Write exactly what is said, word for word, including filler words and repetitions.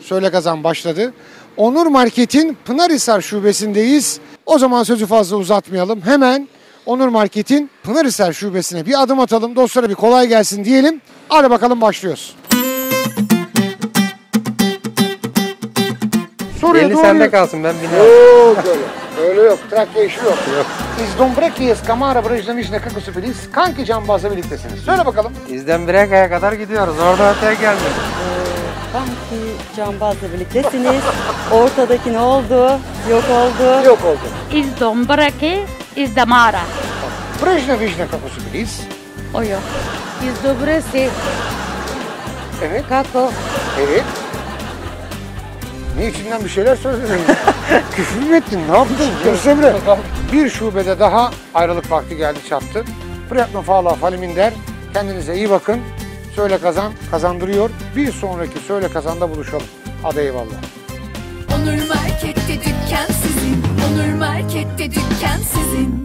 Söyle Kazan başladı. Onur Market'in Pınarhisar şubesindeyiz. O zaman sözü fazla uzatmayalım. Hemen Onur Market'in Pınarhisar şubesine bir adım atalım. Dostlara bir kolay gelsin diyelim. Hadi bakalım başlıyoruz. Soruya Eli doğru... sende kalsın, ben biliyorum. Yok öyle. Öyle yok. Trakya işi yok. Yok. Iz Dombreki'yiz, Kamara, Brajnemişne, Kakosupiliz. Kanki Cambaz'la birliktesiniz. Söyle bakalım. İzden Breka'ya kadar gidiyoruz. Orada öteye gelmedik. Ee, Kanki Cambaz'la birliktesiniz. Ortadaki ne oldu? Yok oldu. Yok oldu. Iz Dombreki, iz Damara. Brajnemişne, Kakosupiliz. O yok. Iz Dobresi. Evet. Kako. Evet. Ne içinden bir şeyler söyledin? Küfür mü ettin? Ne yaptın? Gösterme. Bir şubede daha ayrılık vakti geldi çattı. Prijatno Fala Faliminder. Kendinize iyi bakın. Söyle Kazan kazandırıyor. Bir sonraki Söyle Kazan'da buluşalım. Hadi eyvallah. Onur Market'te dükkan sizin. Onur Market'te dükkan sizin.